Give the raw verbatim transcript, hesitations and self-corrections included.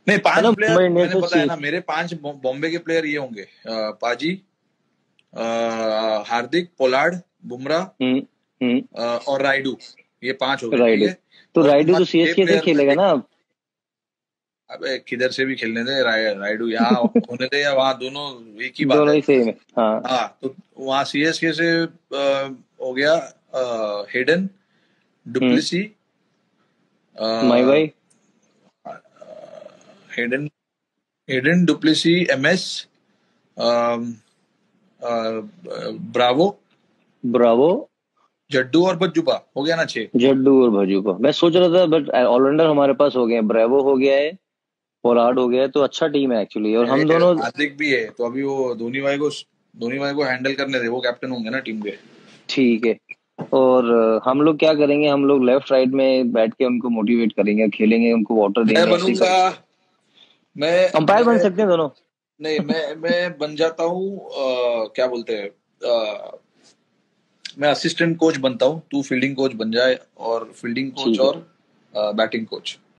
नहीं, है ना, पांच प्लेयर मुंबई इंडियंस मैंने में बताया ना, सी। मेरे पांच बॉ- बॉम्बे के प्लेयर ये होंगे, अ, पाजी, अ, हार्दिक, पोलार्ड, बुमराह, हम्म। हम्म। अ, और राइडू। ये पांच हो गए, ठीक राइडू। है। तो और राइडू तो तुम्हारे छह सी एस के से प्लेयर में खेलेगा देख, ना अब। अबे किधर से भी खेलने दे, राय, राइडू यहाँ होने दे या वहां, दोनों एक ही बात दोनों है। ही सेम है, हाँ। हाँ, तो वहां सीएसके से अ, हो गया, अ, हेडन, हम्म। डुप्लेसी, माई भाई। Hayden Hayden du Plessis, MS, Bravo, Bravo. Jaddu और बज्जुबा, हो गया ना छह। जड्डू और भजूका, मैं सोच रहा था बट ऑलराउंडर हमारे पास हो गए हैं, ब्रेवो हो गया है, पोलार्ड हो गया है, तो अच्छा टीम है एक्चुअली, और हम ए, दोनों। हार्दिक भी है, तो अभी वो धोनी भाई को धोनी भाई को हैंडल करने दे, वो कैप्टन होंगे ना टीम के। ठीक है। और अ, हम लोग क्या करेंगे, हम लोग लेफ्ट राइट में बैठ के उनको मोटिवेट करेंगे, खेलेंगे, उनको वाटर मैं देंगे, ऐसे ही बनूंगा, करेंगे। मैं अंपायर बन मैं सकते हैं दोनों। नहीं, मैं मैं बन जाता हूँ, अ, क्या बोलते हैं, अ, मैं असिस्टेंट कोच बनता हूँ, तू फील्डिंग कोच बन जाए, और फील्डिंग कोच ठीक है। और बैटिंग कोच।